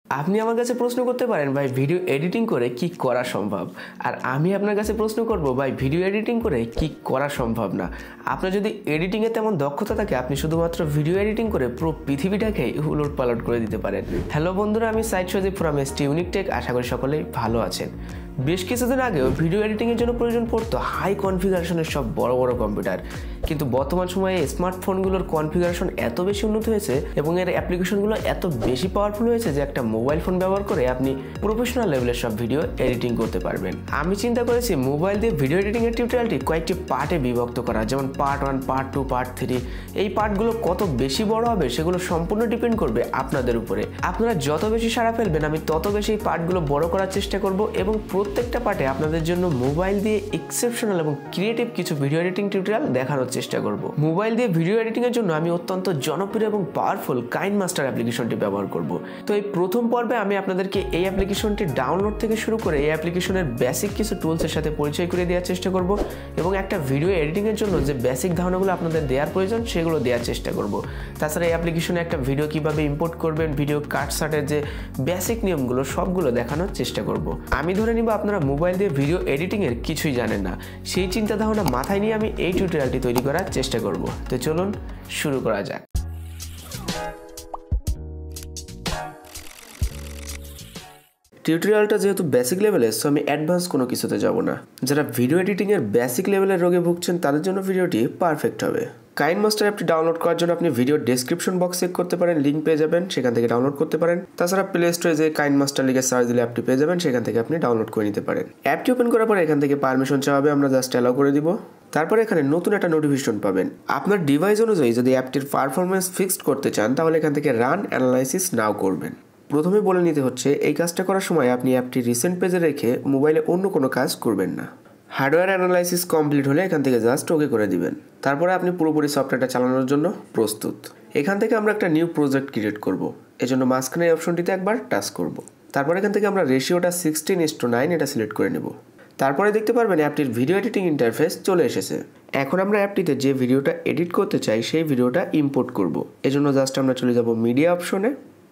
আপনি আমার কাছে প্রশ্ন করতে পারেন ভাই ভিডিও এডিটিং করে কি করা সম্ভব, আর আমি আপনার কাছে প্রশ্ন করব ভাই ভিডিও এডিটিং করে কি করা সম্ভব না। আপনার যদি এডিটিংয়ে তেমন দক্ষতা থাকে আপনি শুধুমাত্র ভিডিও এডিটিং করে পুরো পৃথিবীটাকে উলট পালট করে দিতে পারেন। হ্যালো বন্ধুরা, আমি সাইদ সজীব ফ্রম stuniquetech, আশা করি সকলেই ভালো আছেন। বেশ কিছুদিন আগেও ভিডিও এডিটিংয়ের জন্য প্রয়োজন পড়তো হাই কনফিগারেশনের সব বড় বড় কম্পিউটার, কিন্তু বর্তমান সময়ে স্মার্টফোনগুলোর কনফিগারেশন এত বেশি উন্নত হয়েছে এবং এর অ্যাপ্লিকেশনগুলো এত বেশি পাওয়ারফুল হয়েছে যে একটা মোবাইল ফোন ব্যবহার করে আপনি প্রফেশনাল লেভেলের সব ভিডিও এডিটিং করতে পারবেন। আমি চিন্তা করেছি মোবাইল দিয়ে ভিডিও এডিটিংয়ের টিউটোরিয়ালটি কয়েকটি পার্টে বিভক্ত করা, যেমন পার্ট 1, পার্ট 2, পার্ট 3। এই পার্টগুলো কত বেশি বড় হবে সেগুলো সম্পূর্ণ ডিপেন্ড করবে আপনাদের উপরে। আপনারা যত বেশি সাড়া ফেলবেন আমি তত বেশি এই পার্টগুলো বড় করার চেষ্টা করব এবং প্রত্যেকটা পার্টে আপনাদের জন্য মোবাইল দিয়ে এক্সেপশনাল এবং ক্রিয়েটিভ কিছু ভিডিও এডিটিং টিউটোরিয়াল দেখানোর চেষ্টা করব। মোবাইল দিয়ে ভিডিও এডিটিং এর জন্য আমি অত্যন্ত জনপ্রিয় এবং পাওয়ারফুল kineMaster অ্যাপ্লিকেশনটি ব্যবহার করব। তো এই প্রথম পর্বে আমি আপনাদেরকে এই অ্যাপ্লিকেশনটি ডাউনলোড থেকে শুরু করে এই অ্যাপ্লিকেশনের বেসিক কিছু টুলসের সাথে পরিচয় করে দেওয়ার চেষ্টা করব এবং একটা ভিডিও এডিটিং এর জন্য যে বেসিক ধারণাগুলো আপনাদের দেওয়ার প্রয়োজন সেগুলো দেওয়ার চেষ্টা করব। তাছাড়া এই অ্যাপ্লিকেশনে একটা ভিডিও কিভাবে ইম্পোর্ট করবেন, ভিডিও কাটসাটের যে বেসিক নিয়মগুলো সবগুলো দেখানোর চেষ্টা করব। আমি ধরে নিব আপনারা মোবাইল দিয়ে ভিডিও এডিটিং এর কিছুই জানেন না, সেই চিন্তা ধারণা মাথায় নিয়ে আমি এই টিউটোরিয়ালটি তৈরি করার চেষ্টা করব। তো চলুন শুরু করা যাক। টিউটোরিয়ালটা যেহেতু বেসিক লেভেলের, সো আমি অ্যাডভান্স কোনো কিছুতে যাব না। যারা ভিডিও এডিটিং এর বেসিক লেভেলের রোগে ভুগছেন তাদের জন্য ভিডিওটি পারফেক্ট হবে। kineMaster অ্যাপটি ডাউনলোড করার জন্য আপনি ভিডিও ডেসক্রিপশন বক্স চেক করতে পারেন, লিঙ্ক পেয়ে যাবেন, সেখান থেকে ডাউনলোড করতে পারেন। তাছাড়া প্লে স্টোরে যে kineMaster লিখে সার্চ দিলে অ্যাপটি পেয়ে যাবেন, সেখান থেকে আপনি ডাউনলোড করে নিতে পারেন। অ্যাপটি ওপেন করার পরে এখান থেকে পারমিশন চাওয়া হবে, আমরা জাস্ট অ্যালাউ করে দিব। তারপরে এখানে নতুন একটা নোটিফিকেশন পাবেন। আপনার ডিভাইস অনুযায়ী যদি অ্যাপটির পারফরমেন্স ফিক্সড করতে চান তাহলে এখান থেকে রান অ্যানালাইসিস নাও করবেন। প্রথমে বলে নিতে হচ্ছে এই কাজটা করার সময় আপনি অ্যাপটি রিসেন্ট পেজে রেখে মোবাইলে অন্য কোনো কাজ করবেন না। হার্ডওয়্যার অ্যানালাইসিস কমপ্লিট হলে এখান থেকে জাস্ট ওকে করে দিবেন। তারপরে আপনি পুরোপুরি সফটওয়্যারটা চালানোর জন্য প্রস্তুত। এখান থেকে আমরা একটা নিউ প্রজেক্ট ক্রিয়েট করব। এজন্য মাঝখানে এই অপশনটিতে একবার টাচ করব। তারপর এখান থেকে আমরা রেশিওটা 16:9 এটা সিলেক্ট করে নেব। তারপরে দেখতে পারবেন অ্যাপটির ভিডিও এডিটিং ইন্টারফেস চলে এসেছে। এখন আমরা অ্যাপটিতে যে ভিডিওটা এডিট করতে চাই সেই ভিডিওটা ইম্পোর্ট করব। এজন্য জাস্ট আমরা চলে যাব মিডিয়া অপশনে।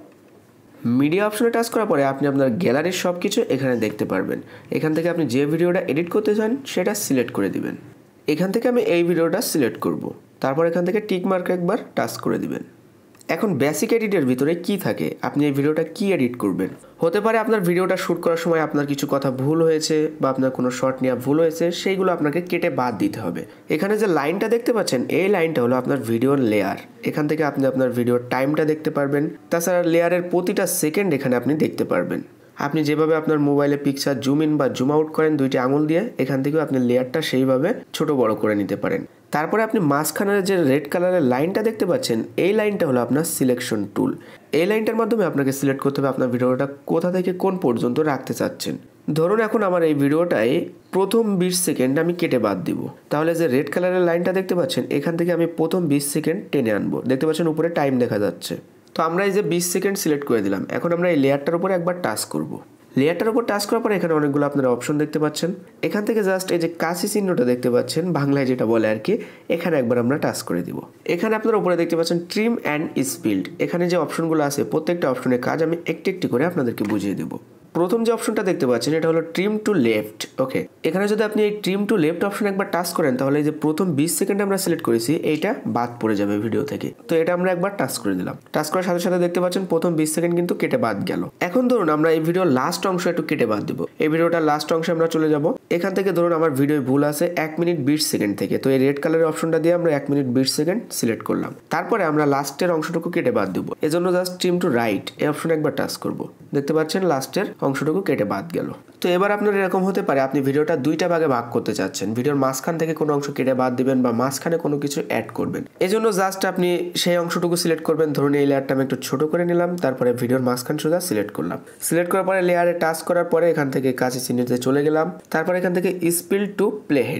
মিডিয়া অপশনে টাচ করার পরে আপনি আপনার গ্যালারির সব কিছু এখানে দেখতে পারবেন। এখান থেকে আপনি যে ভিডিওটা এডিট করতে চান সেটা সিলেক্ট করে দিবেন। এখান থেকে আমি এই ভিডিওটা সিলেক্ট করব। তারপর এখান থেকে টিক মার্ক একবার টাচ করে দিবেন। এখন বেসিক এডিটের ভিতরে কি থাকে, আপনি এই ভিডিওটা কি এডিট করবেন। হতে পারে আপনার ভিডিওটা শ্যুট করার সময় আপনার কিছু কথা ভুল হয়েছে বা আপনার কোনো শর্ট নেওয়া ভুল হয়েছে, সেইগুলো আপনাকে কেটে বাদ দিতে হবে। এখানে যে লাইনটা দেখতে পাচ্ছেন এই লাইনটা হলো আপনার ভিডিওর লেয়ার। এখান থেকে আপনি আপনার ভিডিওর টাইমটা দেখতে পারবেন। তাছাড়া লেয়ারের প্রতিটা সেকেন্ড এখানে আপনি দেখতে পারবেন। আপনি যেভাবে আপনার মোবাইলে পিকচার জুম ইন বা জুম আউট করেন দুইটি আঙুল দিয়ে, এখান থেকেও আপনি লেয়ারটা সেইভাবে ছোট বড় করে নিতে পারেন। তারপরে আপনি মাঝখানের যে রেড কালারের লাইনটা দেখতে পাচ্ছেন এই লাইনটা হলো আপনার সিলেকশন টুল। এই লাইনটার মাধ্যমে আপনাকে সিলেক্ট করতে হবে আপনার ভিডিওটা কোথা থেকে কোন পর্যন্ত রাখতে চাচ্ছেন। ধরুন এখন আমার এই ভিডিওটায় প্রথম 20 সেকেন্ড আমি কেটে বাদ দিব, তাহলে যে রেড কালারের লাইনটা দেখতে পাচ্ছেন এখান থেকে আমি প্রথম 20 সেকেন্ড টেনে আনবো। দেখতে পাচ্ছেন উপরে টাইম দেখা যাচ্ছে। তো আমরা এই যে 20 সেকেন্ড সিলেক্ট করে দিলাম। এখন আমরা এই লেয়ারটার উপরে একবার টাচ করব। লেয়ারটার উপর টাচ করার পরে এখানে অনেকগুলো আপনারা অপশন দেখতে পাচ্ছেন। এখান থেকে জাস্ট এই যে কাশি চিহ্নটা দেখতে পাচ্ছেন, বাংলায় যেটা বলে আর কি, এখানে একবার আমরা টাচ করে দিব। এখানে আপনারা উপরে দেখতে পাচ্ছেন ট্রিম অ্যান্ড স্পিল্ড। এখানে যে অপশনগুলো আছে প্রত্যেকটা অপশনের কাজ আমি একটি একটি করে আপনাদেরকে বুঝিয়ে দেবো। প্রথম যে অপশনটা দেখতে পাচ্ছেন এটা হলো ট্রিম টু লেফট। ওকে, এখানে যদি আপনি এই ট্রিম টু লেফট অপশন একবার টাচ করেন তাহলে এই যে প্রথম 20 সেকেন্ড আমরা সিলেক্ট করেছি এইটা বাদ পড়ে যাবে ভিডিও থেকে। তো এটা আমরা একবার টাচ করে দিলাম। টাচ করার সাথে সাথে দেখতে পাচ্ছেন প্রথম 20 সেকেন্ড কিন্তু কেটে বাদ গেল। এখন ধরুন আমরা এই ভিডিওর লাস্ট অংশ একটু কেটে বাদ দিব। এই ভিডিওটার লাস্ট অংশে আমরা চলে যাব। এখান থেকে ধরুন আমার ভিডিও ভুল আছে 1 মিনিট 20 সেকেন্ড থেকে, তো এই রেড কালারের অপশনটা দিয়ে আমরা 1 মিনিট 20 সেকেন্ড সিলেক্ট করলাম। তারপরে আমরা লাস্টের অংশটুকু কেটে বাদ দিব। এজন্য জাস্ট ট্রিম টু রাইট এই অপশনে একবার টাচ করব। দেখতে পাচ্ছেন লাস্টের অংশটুকু কেটে বাদ গেল। তো এবার আপনার এরকম হতে পারে আপনি ভিডিওটা দুইটা ভাগে ভাগ করতে চাচ্ছেন, ভিডিওর মাঝখান থেকে কোনো অংশ কেটে বাদ দিবেন বা মাঝখানে কোনো কিছু অ্যাড করবেন। এজন্য জাস্ট আপনি সেই অংশটুকু সিলেক্ট করবেন। ধরুন এই লেয়ারটা আমি একটু ছোট করে নিলাম, তারপরে ভিডিওর মাঝখান সোজা সিলেক্ট করলাম। সিলেক্ট করার পরে লেয়ারে টাচ করার পরে এখান থেকে কাছে চিহ্নিতে চলে গেলাম। তারপর এখান থেকে স্পিল টু প্লে হেড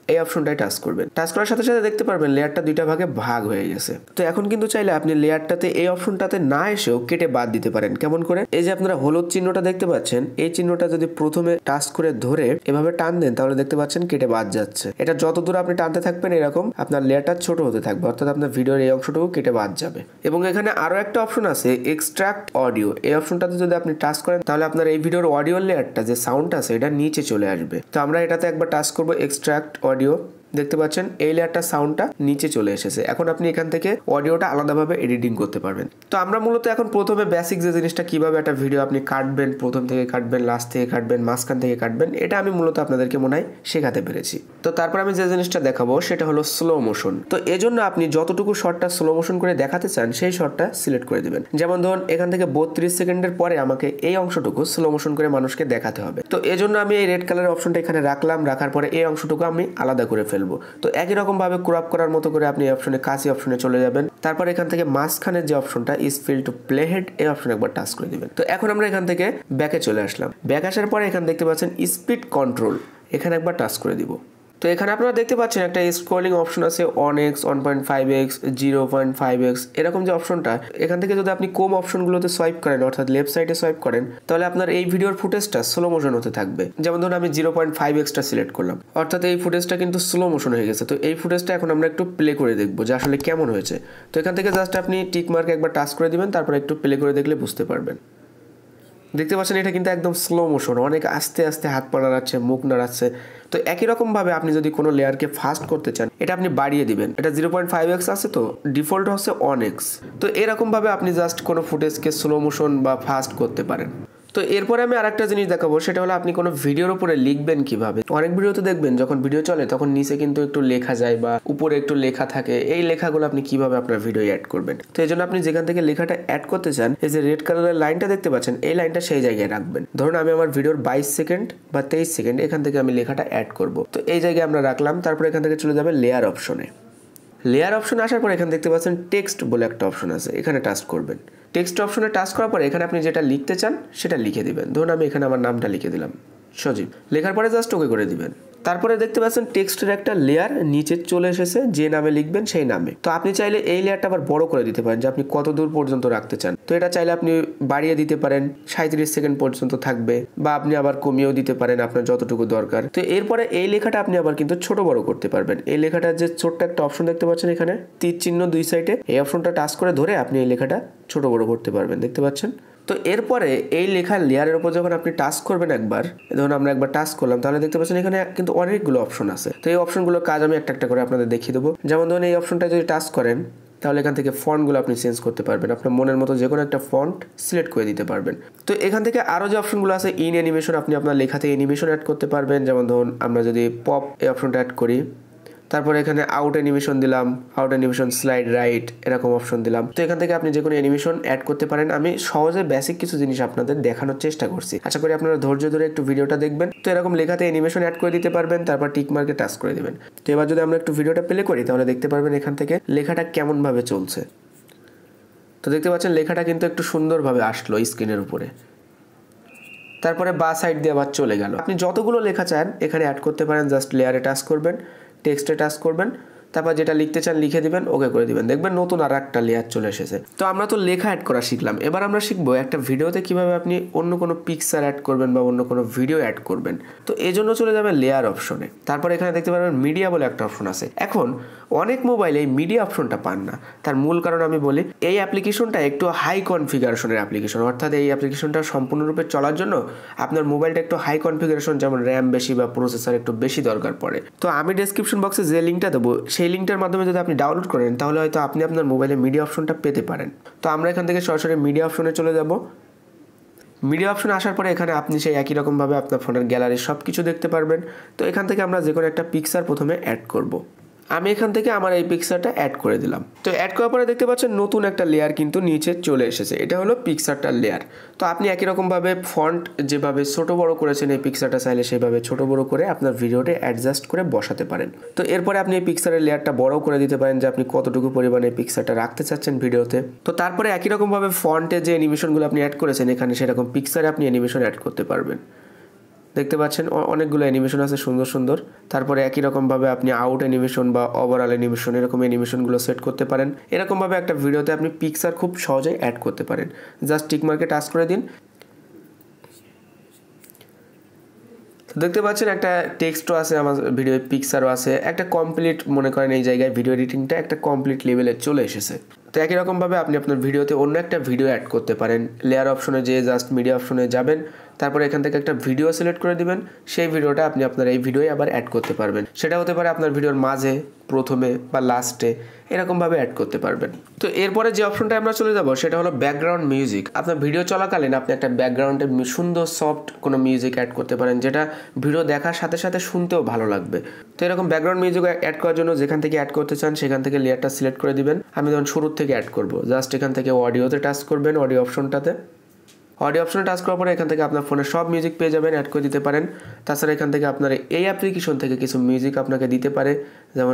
এই অপশনটায় টাচ করবেন। টাচ করার সাথে সাথে দেখতে পারবেন লেয়ারটা দুইটা ভাগে ভাগ হয়ে গেছে। তো এখন কিন্তু চাইলে আপনি লেয়ারটাতে এই অপশনটাতে না এসেও কেটে বাদ দিতে পারেন। কেমন করে? এই যে আপনারা হলুদ চিহ্নটা দেখতে পাচ্ছেন, এই চিহ্নটা যদি প্রথমে টাচ করে ধরে এভাবে টান দেন তাহলে দেখতে পাচ্ছেন কেটে বাদ যাচ্ছে। এটা যত দূর আপনি টানতে থাকবেন এরকম আপনার লেয়ারটা ছোট হতে থাকবে, অর্থাৎ আপনার ভিডিওর এই অংশটুকু কেটে বাদ যাবে। এবং এখানে আরো একটা অপশন আছে এক্সট্রাক্ট অডিও। এই অপশনটাতে যদি আপনি টাচ করেন তাহলে আপনার এই ভিডিওর অডিও লেয়ারটা যে সাউন্ড আছে এটা নিচে চলে আসবে। তো আমরা এটাতে একবার টাচ করব এক্সট্রাক্ট অডিও। দেখতে পাচ্ছেন এই লেয়ারটা সাউন্ডটা নিচে চলে এসেছে। এখন আপনি এখান থেকে অডিওটা আলাদাভাবে এডিটিং করতে পারবেন। তো আমরা মূলত এখন প্রথমে বেসিক যে জিনিসটা কিভাবে একটা ভিডিও আপনি কাটবেন, প্রথম থেকে কাটবেন, লাস্ট থেকে কাটবেন, মাঝখান থেকে কাটবেন, এটা আমি মূলত আপনাদেরকে মনে হয় শেখাতে পেরেছি। তো তারপর আমি যে জিনিসটা দেখাবো সেটা হলো স্লো মোশন। তো এজন্য আপনি যতটুকু শটটা স্লো মোশন করে দেখাতে চান সেই শটটা সিলেক্ট করে দিবেন। যেমন ধরুন এখান থেকে 32 সেকেন্ডের পরে আমাকে এই অংশটুকু স্লো মোশন করে মানুষকে দেখাতে হবে। তো এজন্য আমি এই রেড কালারের অপশনটা এখানে রাখলাম, রাখার পরে এই অংশটুকু আমি আলাদা করে ফেলবো। তো একই রকম ভাবে ক্রপ করার মতো করে আপনি অপশনে কাছি অপশনে চলে যাবেন। তারপর এখান থেকে মাঝখানের যে অপশনটা is fill to playhead, এই অপশনে একবার টাচ করে দিবেন। তো এখন আমরা এখান থেকে ব্যাকে চলে আসলাম। ব্যাক আসার পরে এখানে দেখতে পাচ্ছেন স্পিড কন্ট্রোল, এখানে একবার টাচ করে দিব। তো এখানে আপনারা দেখতে পাচ্ছেন একটা স্ক্রলিং অপশন আছে 1x, 1.5x, 0.5x, এরকম যে অপশনটা, এখান থেকে যদি আপনি কম অপশনগুলোতে সোয়াইপ করেন অর্থাৎ লেফট সাইডে সোয়াইপ করেন তাহলে আপনার এই ভিডিওর ফুটেজটা স্লো মোশন হতে থাকবে। যেমন ধরুন আমি 0.5xটা সিলেক্ট করলাম, অর্থাৎ এই ফুটেজটা কিন্তু স্লো মোশন হয়ে গেছে। তো এই ফুটেজটা এখন আমরা একটু প্লে করে দেখবো যে আসলে কেমন হয়েছে। তো এখান থেকে জাস্ট আপনি টিক মার্কে একবার টাচ করে দিবেন, তারপর একটু প্লে করে দেখলে বুঝতে পারবেন। দেখতে পাচ্ছেন এটা কিন্তু একদম স্লো মোশন, অনেক আস্তে আস্তে হাত পা নাড়াচ্ছে, মুখ নাড়াচ্ছে। তো একই রকম ভাবে আপনি যদি কোনো লেয়ারকে ফাস্ট করতে চান এটা আপনি বাড়িয়ে দিবেন। এটা 0.5x আছে, তো ডিফল্ট হচ্ছে 1x। তো এরকম ভাবে আপনি জাস্ট কোনো ফুটেজকে স্লো মোশন বা ফাস্ট করতে পারেন। তো এরপরে আমি আরেকটা জিনিস দেখাবো, সেটা হলো আপনি কোনো ভিডিওর উপরে লিখবেন কিভাবে। অনেক ভিডিওতে দেখবেন যখন ভিডিও চলে তখন নিচে কিন্তু একটু লেখা যায় বা উপরে একটু লেখা থাকে, এই লেখাগুলো আপনি কিভাবে আপনার ভিডিও অ্যাড করবেন। তো এই জন্য আপনি যেখান থেকে লেখাটা অ্যাড করতে চান এই যে রেড কালারের লাইনটা দেখতে পাচ্ছেন, এই লাইনটা সেই জায়গায় রাখবেন। ধরুন আমি আমার ভিডিওর 22 সেকেন্ড বা 23 সেকেন্ড এখান থেকে আমি লেখাটা অ্যাড করব। তো এই জায়গায় আমরা রাখলাম, তারপর এখান থেকে চলে যাবে লেয়ার অপশনে। লেয়ার অপশন আসার পর এখানে দেখতে পাচ্ছেন টেক্সট বলে একটা অপশন আছে, এখানে টাচ করবেন। টেক্সট অপশনে টাচ করার পরে এখানে আপনি যেটা লিখতে চান সেটা লিখে দিবেন। ধরুন আমি এখানে আমার নামটা লিখে দিলাম সজীব, লেখার পরে জাস্ট ওকে করে দিবেন। তারপরে দেখতে পাচ্ছেন টেক্সটের একটা লেয়ার নিচে চলে এসেছে, যে নামে লিখবেন সেই নামে। তো আপনি চাইলে এই লেয়ারটা আবার বড় করে দিতে পারেন যে আপনি কত দূর পর্যন্ত রাখতে চান। তো এটা চাইলে আপনি বাড়িয়ে দিতে পারেন, 37 সেকেন্ড পর্যন্ত থাকবে, বা আপনি আবার কমিয়েও দিতে পারেন আপনার যতটুকু দরকার। তো এরপরে এই লেখাটা আপনি আবার কিন্তু ছোট বড় করতে পারবেন। এই লেখাটার যে ছোট্ট একটা অপশন দেখতে পাচ্ছেন এখানে তীর চিহ্ন দুই সাইডে, এই অপশনটা টাচ করে ধরে আপনি এই লেখাটা ছোট বড় করতে পারবেন, দেখতে পাচ্ছেন। তো এরপরে এই লেখার লেয়ারের উপর যখন আপনি টাচ করবেন একবার, ধরুন আমরা একবার টাচ করলাম, তাহলে দেখতে পাচ্ছেন এখানে কিন্তু অনেকগুলো অপশন আছে। তো এই অপশনগুলোর কাজ আমি একটা একটা করে আপনাদের দেখিয়ে দেবো। যেমন ধরুন এই অপশনটা যদি টাচ করেন তাহলে এখান থেকে ফন্টগুলো আপনি চেঞ্জ করতে পারবেন, আপনার মনের মতো যে কোনো একটা ফন্ট সিলেক্ট করে দিতে পারবেন। তো এখান থেকে আরও যে অপশনগুলো আছে ইন অ্যানিমেশন, আপনি আপনার লেখাতে অ্যানিমেশন অ্যাড করতে পারবেন। যেমন ধরুন আমরা যদি পপ এই অপশনটা অ্যাড করি, তারপর এখানে আউট অ্যানিমেশন দিলাম, আউট অ্যানিমেশন স্লাইড রাইট এরকম অপশন দিলাম। তো এখান থেকে আপনি যে কোনো অ্যানিমেশন অ্যাড করতে পারেন। আমি সহজে বেসিক কিছু জিনিস আপনাদের দেখানোর চেষ্টা করছি, আশা করি আপনারা ধৈর্য ধরে একটু ভিডিওটা দেখবেন। তো এরকম লেখাতে অ্যানিমেশন অ্যাড করে দিতে পারবেন, তারপর টিক মার্কে টাচ করে দিবেন। তো এবার যদি আমরা একটু ভিডিওটা প্লে করি তাহলে দেখতে পারবেন এখান থেকে লেখাটা কেমনভাবে চলছে। তো দেখতে পাচ্ছেন লেখাটা কিন্তু একটু সুন্দরভাবে আসলো স্ক্রিনের উপরে, তারপরে বা সাইড দিয়ে আবার চলে গেল। আপনি যতগুলো লেখা চান এখানে অ্যাড করতে পারেন, জাস্ট লেয়ারে টাচ করবেন, টেক্সটে টাচ করবেন, তারপর যেটা লিখতে চান লিখে দিবেন, ওকে করে দিবেন, দেখবেন নতুন আর একটা লেয়ার চলে এসেছে। তো আমরা তো লেখা অ্যাড করা শিখলাম, এবার আমরা শিখবো একটা ভিডিওতে কিভাবে আপনি অন্য কোনো পিকচার অ্যাড করবেন বা অন্য কোনো ভিডিও অ্যাড করবেন। তো এই জন্য চলে যাবেন লেয়ার অপশনে, তারপর এখানে দেখতে পারবেন মিডিয়া বলে একটা অপশন আছে। এখন অনেক মোবাইলে এই মিডিয়া অপশনটা পান না, তার মূল কারণ আমি বলি, এই অ্যাপ্লিকেশনটা একটু হাই কনফিগারেশনের অ্যাপ্লিকেশন, অর্থাৎ এই অ্যাপ্লিকেশনটা সম্পূর্ণরূপে চলার জন্য আপনার মোবাইলটা একটু হাই কনফিগারেশন, যেমন র্যাম বেশি বা প্রসেসর একটু বেশি দরকার পড়ে। তো আমি ডেসক্রিপশন বক্সে যে লিঙ্কটা দেবো সেই লিঙ্কটার মাধ্যমে যদি আপনি ডাউনলোড করেন তাহলে হয়তো আপনি আপনার মোবাইলে মিডিয়া অপশনটা পেতে পারেন। তো আমরা এখান থেকে সরাসরি মিডিয়া অপশনে চলে যাব। মিডিয়া অপশনে আসার পরে এখানে আপনি সেই একই রকমভাবে আপনার ফোনের গ্যালারির সব কিছু দেখতে পারবেন। তো এখান থেকে আমরা যে কোনো একটা পিকচার প্রথমে অ্যাড করব। আমি এখান থেকে আমার এই পিকচারটা অ্যাড করে দিলাম। তো অ্যাড করার পরে দেখতে পাচ্ছেন নতুন একটা লেয়ার কিন্তু নিচে চলে এসেছে, এটা হলো পিকচারটার লেয়ার। তো আপনি একই রকমভাবে ফন্ট যেভাবে ছোট বড় করেছেন এই পিকচারটা চাইলে সেভাবে ছোট বড় করে আপনার ভিডিওতে অ্যাডজাস্ট করে বসাতে পারেন। তো এরপরে আপনি এই পিকচারের লেয়ারটা বড় করে দিতে পারেন যে আপনি কতটুকু পরিমাণে পিকচারটা রাখতে চাচ্ছেন ভিডিওতে। তো তারপরে একই রকমভাবে ফন্টে যে অ্যানিমেশনগুলো আপনি অ্যাড করেছেন এখানে সেরকম পিকচারে আপনি অ্যানিমেশন অ্যাড করতে পারবেন। দেখতে পাচ্ছেন অনেকগুলো অ্যানিমেশন আছে সুন্দর সুন্দর। তারপরে একই রকমভাবে আপনি আউট অ্যানিমেশন বা ওভারঅল অ্যানিমেশন এরকম অ্যানিমেশনগুলো সেট করতে পারেন। এরকমভাবে একটা ভিডিওতে আপনি পিকচার খুব সহজেই অ্যাড করতে পারেন। জাস্ট টিক মার্কে টাচ করে দিন। দেখতে পাচ্ছেন একটা টেক্সটও আছে আমার ভিডিও, পিকচারও আছে, একটা কমপ্লিট মনে করেন এই জায়গায় ভিডিও এডিটিংটা একটা কমপ্লিট লেভেলে চলে এসেছে। তো একই রকমভাবে আপনি আপনার ভিডিওতে অন্য একটা ভিডিও অ্যাড করতে পারেন। লেয়ার অপশনে যেয়ে জাস্ট মিডিয়া অপশনে যাবেন, তারপরে এখান থেকে একটা ভিডিও সিলেক্ট করে দিবেন। সেই ভিডিওটা আপনি আপনার এই ভিডিওয়ে আবার অ্যাড করতে পারবেন। সেটা হতে পারে আপনার ভিডিওর মাঝে, প্রথমে বা লাস্টে, এরকমভাবে অ্যাড করতে পারবেন। তো এরপরে যে অপশনটা আমরা চলে যাব সেটা হলো ব্যাকগ্রাউন্ড মিউজিক। আপনার ভিডিও চলাকালীন আপনি একটা ব্যাকগ্রাউন্ডে সুন্দর সফট কোনো মিউজিক অ্যাড করতে পারেন, যেটা ভিডিও দেখার সাথে সাথে শুনতেও ভালো লাগবে। তো এরকম ব্যাকগ্রাউন্ড মিউজিক অ্যাড করার জন্য যেখান থেকে অ্যাড করতে চান সেখান থেকে লেয়ারটা সিলেক্ট করে দিবেন। আমি যখন শুরুর থেকে অ্যাড করব, জাস্ট এখান থেকে অডিওতে টাচ করবেন, অডিও অপশনটাতে। অডিও অপশনে টাচ করার পরে এখান থেকে আপনার ফোনে সব মিউজিক পেয়ে যাবেন, অ্যাড করে দিতে পারেন। তাছাড়া এখান থেকে আপনার এই অ্যাপ্লিকেশন থেকে কিছু মিউজিক আপনাকে দিতে পারে, যেমন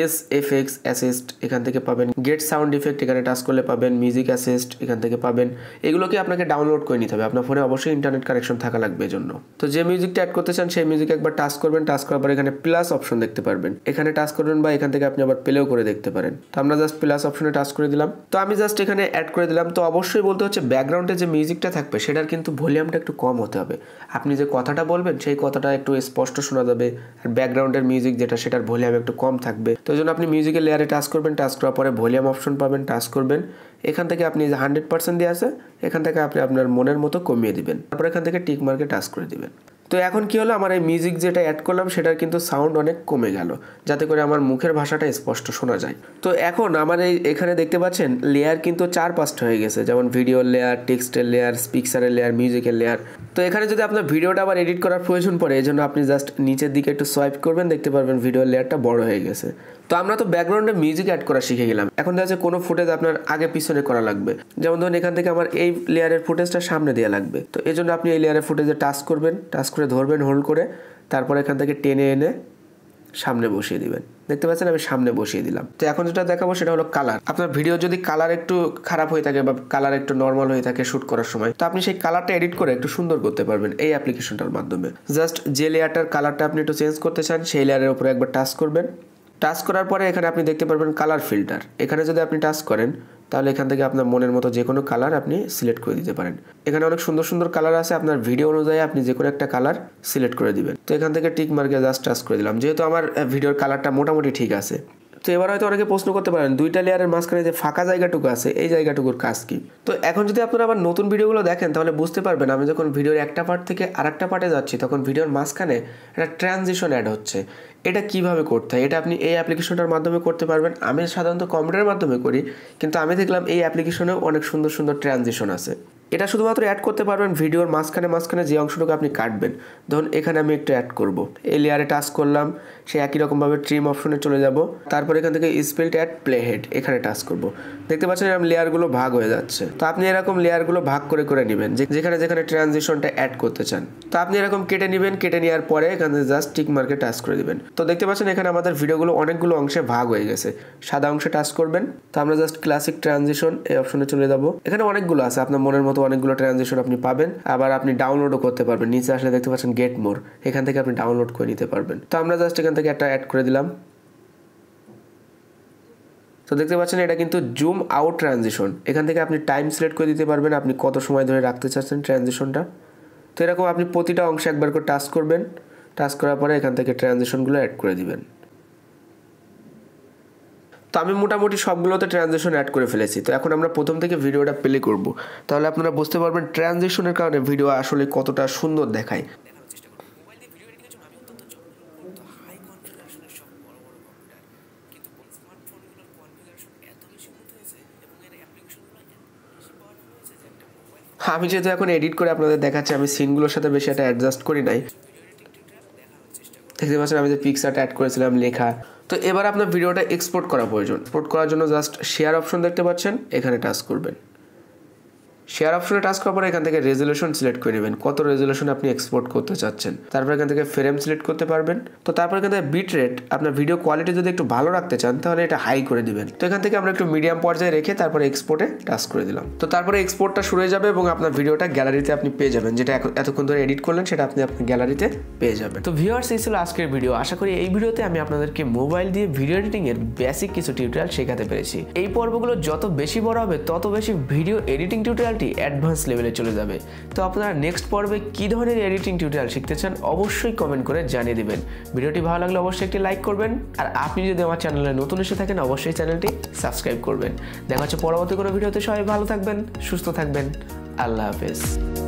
SFX অ্যাসিস্ট এখান থেকে পাবেন, গেট সাউন্ড ইফেক্ট এখানে টাচ করলে পাবেন, মিউজিক অ্যাসিস্ট এখান থেকে পাবেন। এগুলোকে আপনাকে ডাউনলোড করে নিতে হবে, আপনার ফোনে অবশ্যই ইন্টারনেট কানেকশন থাকা লাগবে এজন্য। তো যে মিউজিকটা অ্যাড করতে চান সেই মিউজিক একবার টাচ করবেন, টাচ করার পর এখানে প্লাস অপশন দেখতে পারবেন, এখানে টাচ করবেন বা এখান থেকে আপনি আবার প্লেও করে দেখতে পারেন। তো আমরা জাস্ট প্লাস অপশনে টাচ করে দিলাম। তো আমি জাস্ট এখানে অ্যাড করে দিলাম। তো অবশ্যই বলতে হচ্ছে ব্যাকগ্রাউন্ডে যে মিউজিকটা থাকবে সেটার কিন্তু ভলিউমটা একটু কম হতে হবে। আপনি যে কথাটা বলবেন সেই কথাটা একটু স্পষ্ট শোনা যাবে, আর ব্যাকগ্রাউন্ডের মিউজিক যেটা সেটার ভলিউম একটু কম থাকবে। তো এই জন্য আপনি মিউজিকের লেয়ারে টাচ করবেন, টাচ করার পরে ভলিউম অপশন পাবেন, টাচ করবেন। এখান থেকে আপনি যে 100% দিয়ে আছে এখান থেকে আপনি আপনার মনের মতো কমিয়ে দিবেন, তারপর এখান থেকে টিক মার্কে টাচ করে দিবেন। তো এখন কি হলো, আমার এই মিউজিক যেটা অ্যাড করলাম সেটার কিন্তু সাউন্ড অনেক কমে গেল, যাতে করে আমার মুখের ভাষাটা স্পষ্ট শোনা যায়। তো এখন আমার এখানে দেখতে পাচ্ছেন লেয়ার কিন্তু 4-5টা হয়ে গেছে, যেমন ভিডিও লেয়ার, টেক্সটের লেয়ার, পিকচারের লেয়ার, মিউজিকের লেয়ার। তো এখানে যদি আপনার ভিডিওটা আবার এডিট করার প্রয়োজন পড়ে, এই জন্য আপনি জাস্ট নিচের দিকে একটু সোয়াইপ করবেন, দেখতে পারবেন ভিডিওর লেয়ারটা বড় হয়ে গেছে। তো আমরা তো ব্যাকগ্রাউন্ডে মিউজিক অ্যাড করা শিখে গেলাম। এখন দেখা যাচ্ছে কোনো ফুটেজ আপনার আগে পিছনে করা লাগবে, যেমন ধরুন এখান থেকে আমার এই লেয়ারের ফুটেজটা সামনে দেওয়া লাগবে। তো এই জন্য আপনি এই লেয়ারের ফুটেজে টাচ করবেন, টাচ করে ধরবেন হোল্ড করে, তারপর এখান থেকে টেনে এনে সামনে বসিয়ে দিবেন। দেখতে পাচ্ছেন আমি সামনে বসিয়ে দিলাম। তো এখন যেটা দেখাবো সেটা হলো কালার। আপনার ভিডিও যদি কালার একটু খারাপ হয়ে থাকে বা কালার একটু নর্মাল হয়ে থাকে শ্যুট করার সময়, তো আপনি সেই কালারটা এডিট করে একটু সুন্দর করতে পারবেন এই অ্যাপ্লিকেশনটার মাধ্যমে। জাস্ট যে লেয়ারটার কালারটা আপনি একটু চেঞ্জ করতে চান সেই লেয়ারের উপরে একবার টাচ করবেন। টাচ করার পরে এখানে আপনি দেখতে পারবেন কালার ফিল্টার। এখানে যদি আপনি টাচ করেন তাহলে এখান থেকে আপনার মনের মতো যে কোনো কালার আপনি সিলেক্ট করে দিতে পারেন। এখানে অনেক সুন্দর সুন্দর কালার আছে, আপনার ভিডিও অনুযায়ী আপনি যে কোনো একটা কালার সিলেক্ট করে দিবেন। তো এখান থেকে টিক মার্কে জাস্ট টাচ করে দিলাম, যেহেতু আমার ভিডিওর কালারটা মোটামুটি ঠিক আছে। তো এবার হয়তো অনেকে প্রশ্ন করতে পারেন দুইটা লেয়ারের মাঝখানে যে ফাঁকা জায়গাটুকু আছে এই জায়গাটুকুর কাজ কি। তো এখন যদি আপনারা আবার নতুন ভিডিওগুলো দেখেন তাহলে বুঝতে পারবেন আমি যখন ভিডিওর একটা পার্ট থেকে আরেকটা পার্টে যাচ্ছি তখন ভিডিওর মাঝখানে একটা ট্রানজিশন অ্যাড হচ্ছে। এটা কিভাবে করতে হয় এটা আপনি এই অ্যাপ্লিকেশনটার মাধ্যমে করতে পারবেন। আমি সাধারণত কম্পিউটারের মাধ্যমে করি, কিন্তু আমি দেখলাম এই অ্যাপ্লিকেশনেও অনেক সুন্দর সুন্দর ট্রানজিশন আছে। এটা শুধুমাত্র অ্যাড করতে পারবেন ভিডিওর মাঝখানে যে অংশটুকু আপনি কাটবেন। ধরুন এখানে আমি একটু অ্যাড করব, এই লেয়ারে টাচ করলাম, সে একই রকমভাবে ট্রিম অপশনে চলে যাব, তারপর এখান থেকে স্পেলড অ্যাড প্লে হেড এখানে টাচ করব। দেখতে পাচ্ছেন এরকম লেয়ারগুলো ভাগ হয়ে যাচ্ছে। তো আপনি এরকম লেয়ারগুলো ভাগ করে করে নেবেন যেখানে যেখানে ট্রানজিশনটা অ্যাড করতে চান। তো আপনি এরকম কেটে নেবেন, কেটে নেওয়ার পরে এখানে জাস্ট টিক মার্কে টাচ করে দিবেন। তো দেখতে পাচ্ছেন এখানে আমাদের ভিডিওগুলো অনেকগুলো অংশে ভাগ হয়ে গেছে। সাদা অংশে টাচ করবেন, তো আমরা জাস্ট ক্লাসিক ট্রানজিশন এই অপশনে চলে যাব। এখানে অনেকগুলো আছে, আপনার মনের মতো অনেকগুলো ট্রানজিশন আপনি পাবেন। আবার আপনি ডাউনলোডও করতে পারবেন, নিচে আসলে দেখতে পাচ্ছেন গেট মোর, এখান থেকে আপনি ডাউনলোড করে নিতে পারবেন। তো আমরা জাস্ট এখান থেকে একটা অ্যাড করে দিলাম। তো দেখতে পাচ্ছেন এটা কিন্তু জুম আউট ট্রানজিশন। এখান থেকে আপনি টাইম সিলেক্ট করে দিতে পারবেন, আপনি কত সময় ধরে রাখতে চাচ্ছেন ট্রানজিশনটা। তো এরকম আপনি প্রতিটা অংশে একবার করে টাচ করবেন, টাচ করার পরে এখান থেকে ট্রানজিশনগুলো অ্যাড করে দিবেন। তো আমি মোটামুটি সবগুলোতে ট্রানজিশন অ্যাড করে ফেলেছি। তো এখন আমরা প্রথম থেকে ভিডিওটা প্লে করব, তাহলে আপনারা বুঝতে পারবেন ট্রানজিশনের কারণে ভিডিও আসলে কতটা সুন্দর দেখায়। আমি যেহেতু এখন এডিট করে আপনাদের দেখাচ্ছি, আমি সিনগুলোর সাথে বেশি একটা অ্যাডজাস্ট করি নাই। দেখতে পাচ্ছেন আমি যে পিকচারটা অ্যাড করেছিলাম লেখা। তো এবার আপনার ভিডিওটা এক্সপোর্ট করা প্রয়োজন। এক্সপোর্ট করার জন্য জাস্ট শেয়ার অপশন দেখতে পাচ্ছেন, এখানে টাচ করবেন। শেয়ার অপশনে টাচ করার পরে এখান থেকে রেজলিউশন সিলেক্ট করে নেবেন, কত রেজলিউশন আপনি এক্সপোর্ট করতে চাচ্ছেন। তারপর এখান থেকে ফ্রেম সিলেক্ট করতে পারবেন। তো তারপর এখান থেকে বিট রেট, আপনার ভিডিও কোয়ালিটি যদি একটু ভালো রাখতে চান তাহলে এটা হাই করে দিবেন। তো এখান থেকে আমরা একটু মিডিয়াম পর্যায়ে রেখে তারপরে এক্সপোর্টে টাচ করে দিলাম। তো তারপরে এক্সপোর্টটা শুরু হয়ে যাবে এবং আপনার ভিডিওটা গ্যালারিতে আপনি পেয়ে যাবেন, যেটা এতক্ষণ ধরে এডিট করলেন সেটা আপনি আপনার গ্যালারিতে পেয়ে যাবেন। তো ভিউয়ার্স, এই ছিল আজকের ভিডিও। আশা করি এই ভিডিওতে আমি আপনাদেরকে মোবাইল দিয়ে ভিডিও এডিটিং এর বেসিক কিছু টিউটোরিয়াল শেখাতে পেরেছি। এই পর্বগুলো যত বেশি বড় হবে তত বেশি ভিডিও এডিটিং টিউটোরিয়ালটি অ্যাডভান্স লেভেলে চলে যাবে। তো আপনারা নেক্সট পর্বে কী ধরনের এডিটিং টিউটোরিয়াল শিখতে চান অবশ্যই কমেন্ট করে জানিয়ে দিবেন। ভিডিওটি ভালো লাগলে অবশ্যই একটি লাইক করবেন, আর আপনি যদি আমার চ্যানেলে নতুন এসে থাকেন অবশ্যই চ্যানেলটি সাবস্ক্রাইব করবেন। দেখা হচ্ছে পরবর্তী কোনো ভিডিওতে। সবাই ভালো থাকবেন, সুস্থ থাকবেন। আল্লাহ হাফেজ।